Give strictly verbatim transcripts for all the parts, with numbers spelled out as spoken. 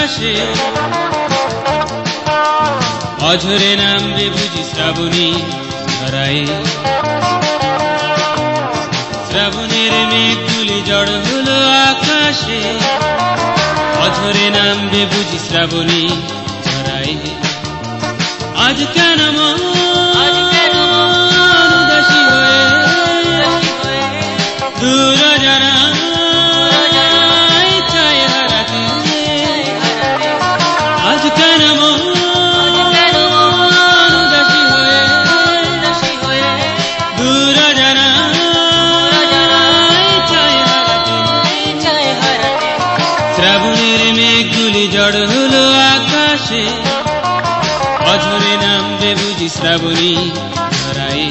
আকাশে অঝরে নামবে বুঝি শ্রাবণী ধরায় শ্রাবণের মেঘগুলি জড় হলো আকাশে অঝরে নামবে বুঝি শ্রাবণী ধরায় আজ কেন মন উদাসী হয়ে দূর জানা চায় হারাতে আজ কেন মন উদাসী হয়ে দূর জানা চায় হারাতে শ্রাবণের মেঘগুলি জড় হলো আকাশে অঝরে নামবে বুঝি শ্রাবণী ধরায়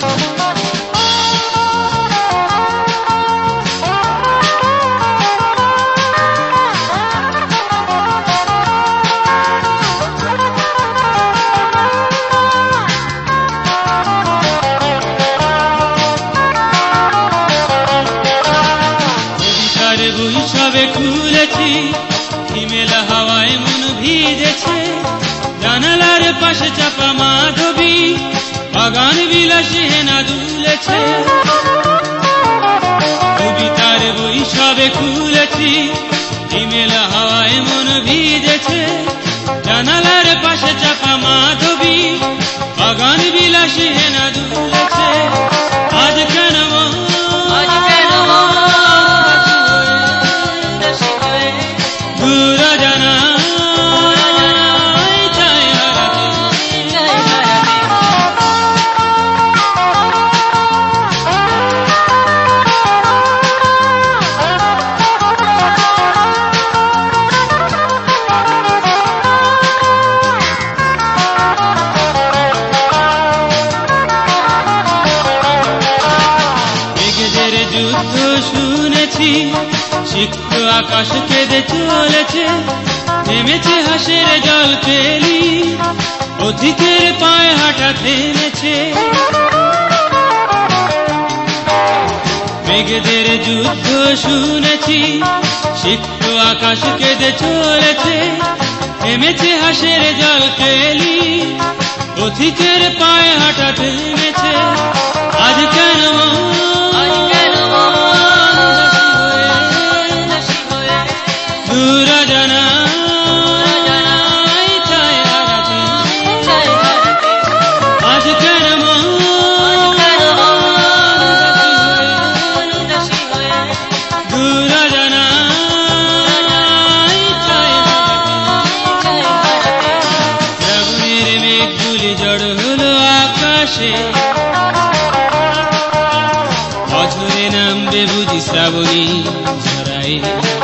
কবিতার বই সবে খুলেছি হিমেলা হাওয়ায় মন ভিজেছে জানালার পাশে চাপা মাধবী বাগান বিলাসে হেনা দুলেছে কবিতার বই সবে খুলেছি হিমেলা হাওয়ায় মন ভিজেছে জানালার পাশে চাপা মাধবী বাগান বিলাসে হেনা দুলেছে আজ কেন দূর জানা যুদ্ধ শুনেছি সিক্ত আকাশ কেঁদে চলেছে থেমেছে হাসের জল পেলি অধিকের পায়ে হাঁটা থেমেছে মেঘেদের যুদ্ধ শুনেছি সিক্ত আকাশ কেঁদে চলেছে থেমেছে হাসের জল পেলি অধিকের পায়ে হাঁটা থেমেছে আজ কেন দূর জানা চায় হারাতে আজ কেন দূর জানা চায় হারাতে শ্রাবণের মেঘগুলি জড় হলো আকাশে অঝরে নামবে বুঝি শ্রাবণী ধরায়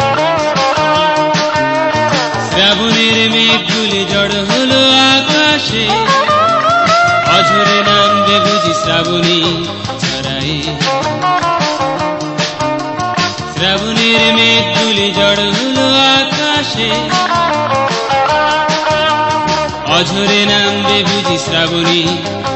শ্রাবণের মেঘগুলি জড় হলো আকাশে অঝরে নামবে বুঝি শ্রাবণী ধরায় শ্রাবণের মেঘগুলি জড় হলো আকাশে অঝরে নামবে বুঝি শ্রাবণী